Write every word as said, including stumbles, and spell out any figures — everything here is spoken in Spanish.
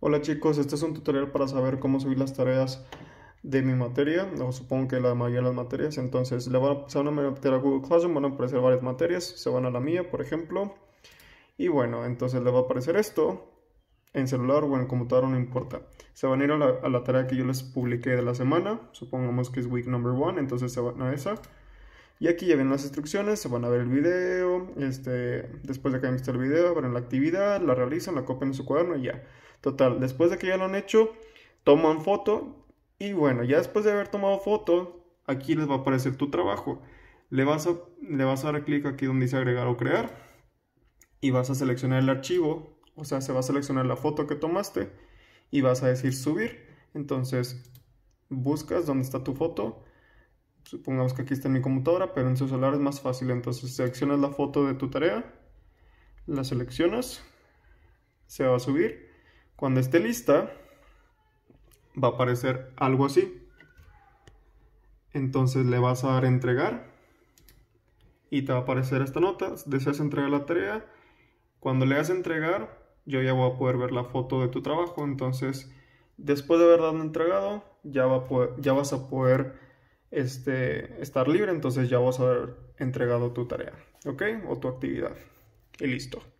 Hola chicos, este es un tutorial para saber cómo subir las tareas de mi materia, o supongo que la mayoría de las materias. Entonces le van a, se van a meter a Google Classroom, van a aparecer varias materias, se van a la mía, por ejemplo, y bueno, entonces le va a aparecer esto en celular o en computadora, no importa. Se van a ir a la, a la tarea que yo les publiqué de la semana, supongamos que es week number one, entonces se van a esa. Y aquí ya ven las instrucciones, se van a ver el video, este, después de que hayan visto el video, verán la actividad, la realizan, la copian en su cuaderno y ya. Total, después de que ya lo han hecho, toman foto y bueno, ya después de haber tomado foto, aquí les va a aparecer tu trabajo. Le vas a, le vas a dar clic aquí donde dice agregar o crear y vas a seleccionar el archivo, o sea, se va a seleccionar la foto que tomaste y vas a decir subir. Entonces, buscas dónde está tu foto. Supongamos que aquí está en mi computadora, pero en su celular es más fácil. Entonces seleccionas la foto de tu tarea, la seleccionas, se va a subir. Cuando esté lista, va a aparecer algo así. Entonces le vas a dar a entregar y te va a aparecer esta nota. Deseas entregar la tarea. Cuando le das a entregar, yo ya voy a poder ver la foto de tu trabajo. Entonces, después de haber dado entregado, ya, va a poder, ya vas a poder este, estar libre, entonces ya vas a haber entregado tu tarea, ¿ok? O tu actividad. Y listo.